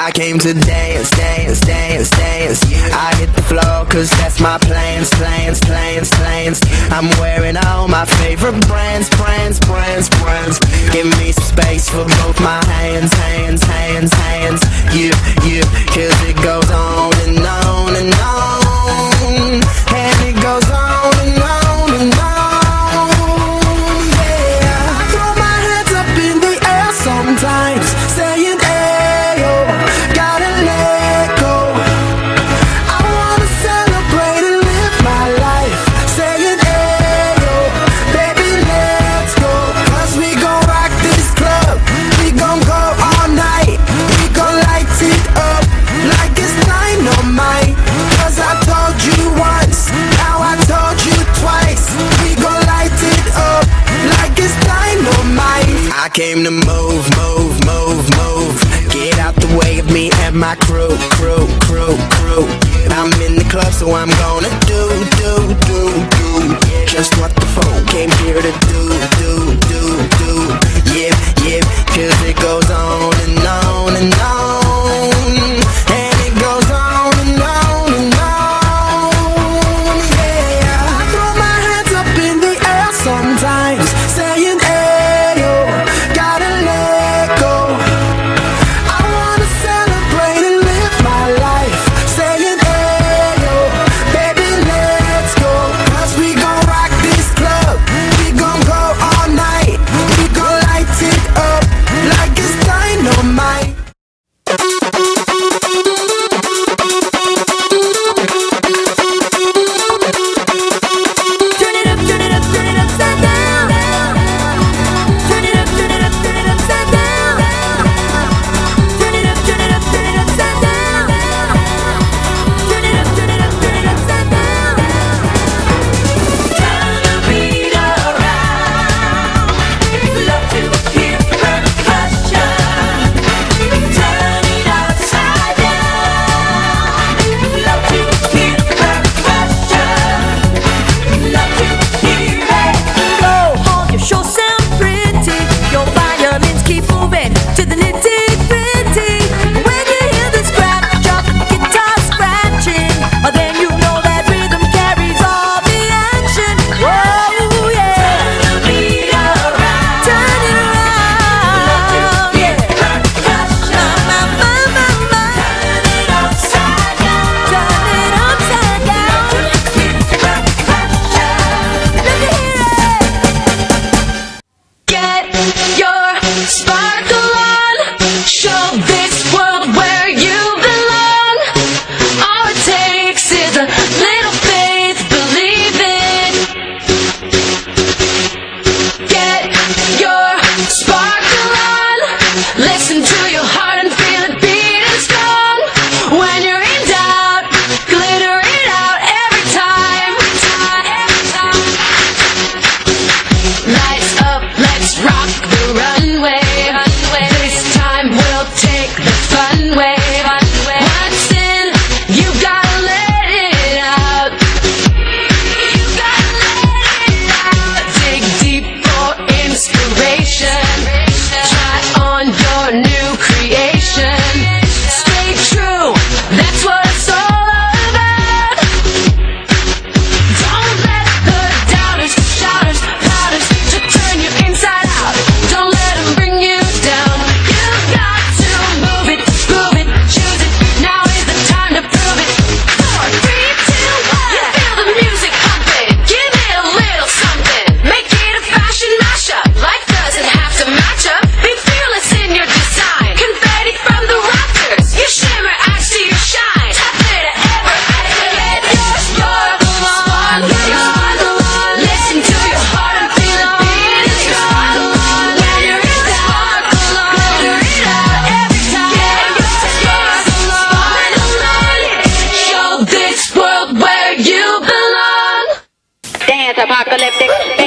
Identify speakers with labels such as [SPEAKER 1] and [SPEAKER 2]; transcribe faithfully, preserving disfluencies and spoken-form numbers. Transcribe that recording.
[SPEAKER 1] I came to dance, dance, dance, dance. I hit the floor cause that's my plans, plans, plans, plans. I'm wearing all my favorite brands, brands, brands, brands. Give me some space for both my hands, hands, hands, hands. You, you, cause it goes on and on and on. And it goes on and on and on. Yeah, I throw my hands up in the air sometimes, saying ayo, gotta let go. I wanna celebrate and live my life, saying ayo, baby let's go. Cause we gon' rock this club, we gon' go all night. We gon' light it up like it's dynamite. Cause I told you once, now I told you twice. We gon' light it up like it's dynamite. I came to move, move, move, move. Get out the way of me and my crew, crew, crew, crew. I'm in the club so I'm gonna do, do, do, do just what the folk came here to do, do, do, do. Yeah, yeah, cause it goes on and on and on. And it goes on and on and on. Yeah, I throw my hands up in the air sometimes, saying ayo, gotta let go. I wanna celebrate and live my life, saying ayo, baby let's go. Cause we gon' rock this club, we gon' go all night. We gon' light it up like it's dynamite.
[SPEAKER 2] Turn it up, turn it up, turn it upside down. Turn it up, turn it up, turn it upside down. Turn it up, turn it up, turn it upside down. Turn it up, turn it up, turn it upside down. Turn the beat around. Love to hear percussion. Turn it upside down. Love to hear percussion. Love to hear it. Oh, all your shows sound pretty. Your violins keep moving to the nitty gritty. When you hear the scratch of the guitar scratching, oh, then you know that rhythm carries all the action. Whoa, yeah. Turn the beat around. Turn it around. Yeah. Percussion. My, my, my, my. Turn it upside down. Turn it upside down. Percussion. Let me hear it. Get your sparkle on. Show this world where you belong. All it takes is a little faith, believe it. Get your sparkle on. Listen to your heart and feel it beating strong. When you're in doubt, glitter it out every time. Every time. Lights up, let's rock the runway. This time we'll take the fun way. Once in, you gotta let it out. You gotta let it out. Dig deep for inspiration. Try on your new creation. Stay true, that's what it's all about. Don't let the doubters, shouters, pouters to turn you inside out. Don't let them bring you down. You've got to move it, prove it, choose it. Now is the time to prove it. Four, three, two, one. You feel the music pumping. Give it a little something. Make it a fashion mashup. Life doesn't have to match up. Be fearless in your design. Confetti from the rafters. You shimmer, I see you shine. Tough to ever get your sparkle on. Get your sparkle on. Listen to your heart and feel it beating strong. When you're in doubt, glitter it out every time. Get your sparkle on. Show this world where you belong. Dance apocalyptic.